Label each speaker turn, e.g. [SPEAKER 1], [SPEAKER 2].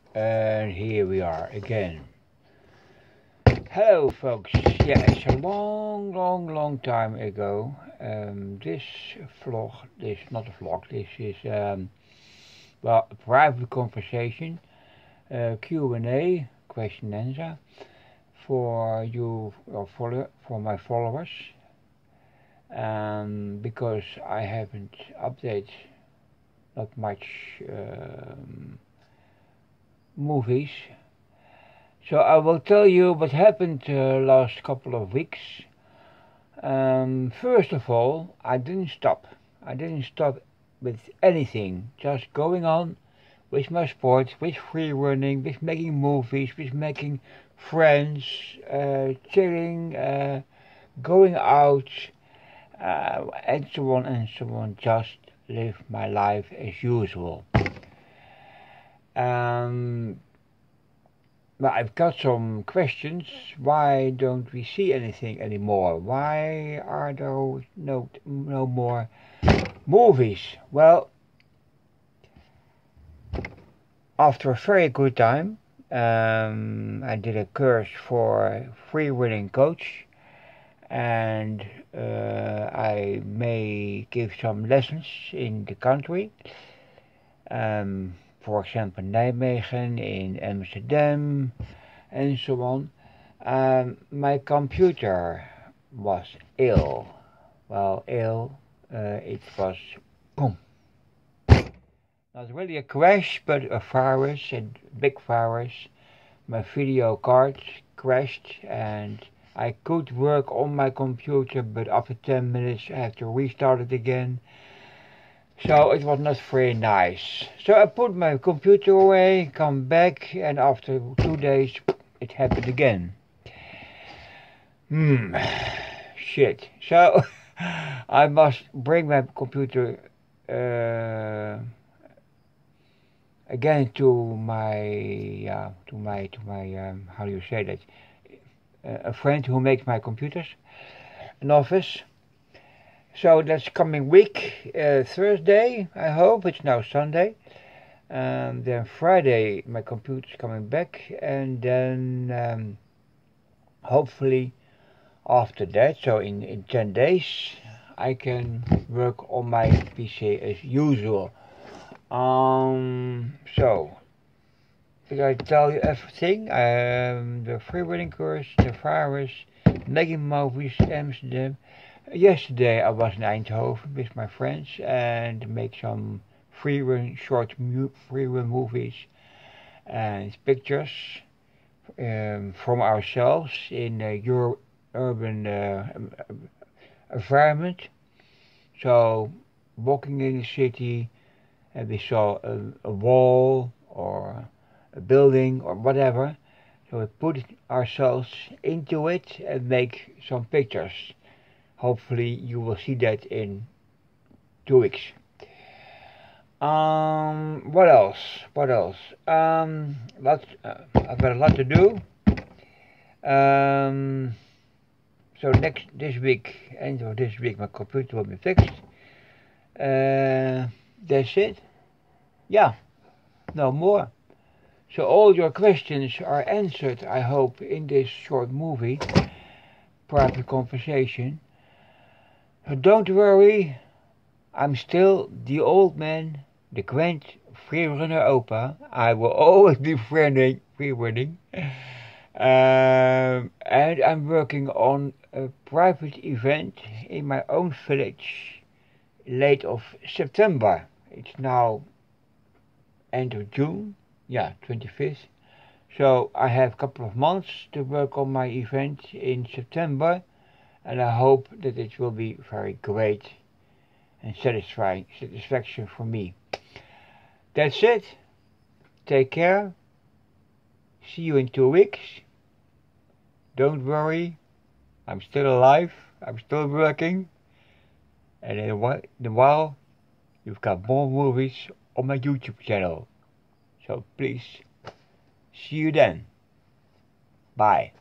[SPEAKER 1] And here we are again. Hello, folks. Yeah, it's a long time ago. This vlog, not a vlog, this is, well, a private conversation, Q&A, question and answer, for you, or for my followers. Because I haven't updated not much movies. So I will tell you what happened last couple of weeks. First of all, I didn't stop. I didn't stop with anything. Just going on with my sport, with free running, with making movies, with making friends, chilling, going out, and so on and so on. Just live my life as usual. Well, I've got some questions. Why don't we see anything anymore? Why are there no more movies? Well, after a very good time, I did a course for free running coach, and I may give some lessons in the country. For example, Nijmegen, in Amsterdam, and so on. My computer was ill. Well, ill. It was boom. Not really a crash, but a virus, a big virus. My video card crashed, and I could work on my computer, but after 10 minutes I had to restart it again. So it was not very nice. So I put my computer away, come back, and after 2 days it happened again. Shit. So I must bring my computer again to my how do you say that? A friend who makes my computers, an office. So that's coming week, Thursday, I hope. It's now Sunday. Then Friday, my computer's coming back, and then hopefully after that, so in 10 days, I can work on my PC as usual. So, did I tell you everything? The free running course, the virus, making movies, Amsterdam. Yesterday I was in Eindhoven with my friends and make some free run movies and pictures from ourselves in a urban environment. So walking in the city, and we saw a wall or a building or whatever. So we put ourselves into it and make some pictures. Hopefully you will see that in 2 weeks. What else? I've got a lot to do. So this week, end of this week, my computer will be fixed. That's it. Yeah, no more. So all your questions are answered, I hope, in this short movie, private conversation. So don't worry, I'm still the old man, the grand freerunner opa. I will always be free running. And I'm working on a private event in my own village, late of September. It's now end of June, yeah, 25th. So I have a couple of months to work on my event in September, and I hope that it will be very great and satisfaction for me. That's it. Take care. See you in 2 weeks. Don't worry, I'm still alive, I'm still working, and in a while you've got more movies on my YouTube channel. So please, see you then. Bye.